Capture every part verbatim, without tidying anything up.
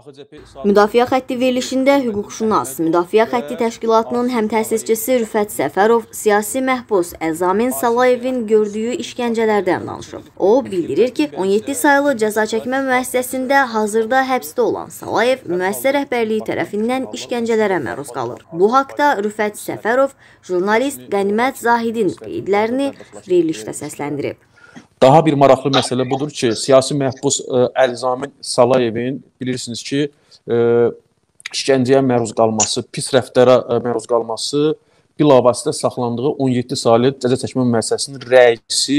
Müdafiə xətti verilişində hüquqşünas, Müdafiə xətti təşkilatının həmtəsisçisi Rüfət Səfərov siyasi məhbus Əlzamin Salayevin gördüyü işgəncələrdən danışıb. O, bildirir ki, on yeddi saylı cəza çəkmə müəssisəsində hazırda həbsdə olan Salayev müəssisə rəhbərliyi tərəfindən işgəncələrə məruz qalır. Bu haqda Rüfət Səfərov jurnalist Qənimət Zahidin qeydlərini verilişdə səsləndirib. Daha bir maraqlı məsələ budur ki, siyasi məhbus Əlzamin Salayevin bilirsiniz ki, işgəncəyə məruz qalması, pis rəftara məruz qalması bilavasitə saxlandığı on yeddi saylı cəza çəkmə müəssisəsinin rəisi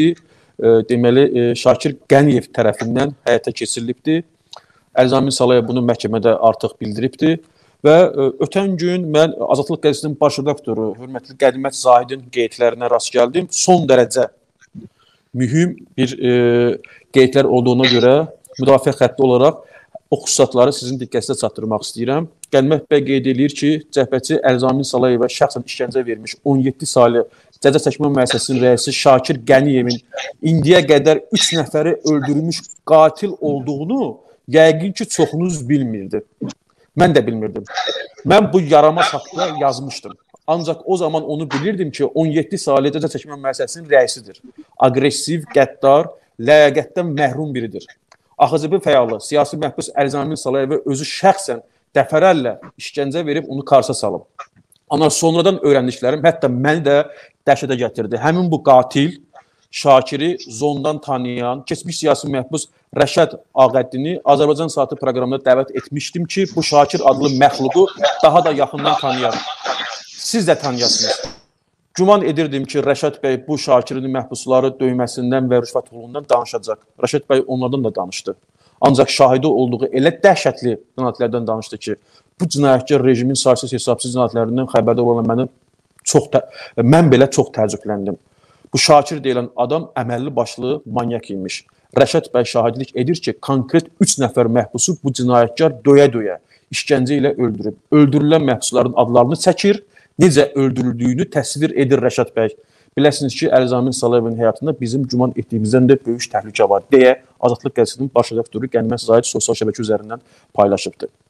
deməli Şakir Qəniyev tərəfindən həyata keçirilibdir. Əlzamin Salayev bunu məhkəmədə artıq bildiribdir və ötən gün mən Azadlıq qəzetinin baş redaktoru hörmətli Qənimət Zahidin qeydlərinə rast gəldim. Son dərəcə mühüm bir e, qeydlər olduğuna görə müdafiə xətti olaraq o xüsusatları sizin diqqətinizə çatdırmaq istəyirəm. Qənimət bəy qeyd edir ki, cəbhəçi Əlzamin Salayevə şəxsən işgəncə vermiş on yeddi saylı cəza çəkmə müəssisəsinin rəisi Şakir Qəniyevin indiyə qədər üç nəfəri öldürmüş qatil olduğunu yəqin ki, çoxunuz bilmirdi. Mən də bilmirdim. Mən bu yaramaz haqqında yazmışdım. Ancaq o zaman onu bilirdim ki, on yeddi saylı cəza çəkmə müəssisəsinin rəisidir. Aqressiv, qəddar, ləyaqətdən məhrum biridir. A X C B fəalı, siyasi məhbus Əlzamin Salayevə özü şəxsən dəfələrlə işgəncə verib onu qarşıya salıb. Amma sonradan öyrəndiklərim hətta məni də dəhşətə gətirdi. Həmin bu qatil Şakiri zondan tanıyan, keçmiş siyasi məhbus Rəşad Ağəddini Azərbaycan Saatı proqramında dəvət etmişdim ki, bu Şakir adlı məxluqu daha da yaxından tanıyarım. Siz də tanıyasınız. Güman edirdim ki, Rəşad bəy bu Şakirin məhbusları döyməsindən və rüşvət pulundan danışacaq. Rəşad bəy onlardan da danışdı. Ancaq şahidi olduğu elə dəhşətli cinayətlərdən danışdı ki, bu cinayətkar rejimin saysız hesabsız cinayətlərindən xəbərdar olan məni çox, mən belə çox təəccübləndim. Bu Şakir deyilən adam əməlli başlı manyak imiş. Rəşad bəy şahidlik edir ki, konkret üç nəfər məhbusu bu cinayətkar döyə-döyə, işgəncə ilə öldürüb. Öldürülən məhbusların adlarını çəkir, necə öldürüldüyünü təsvir edir Rəşad bəy. Biləsiniz ki, Əlzamin Salayevin həyatında bizim güman etdiyimizdən də böyük təhlükə var deyə Azadlıq qəzetinin baş redaktoru Qənimət Zahid sosial şəbəkə üzərindən paylaşıbdır.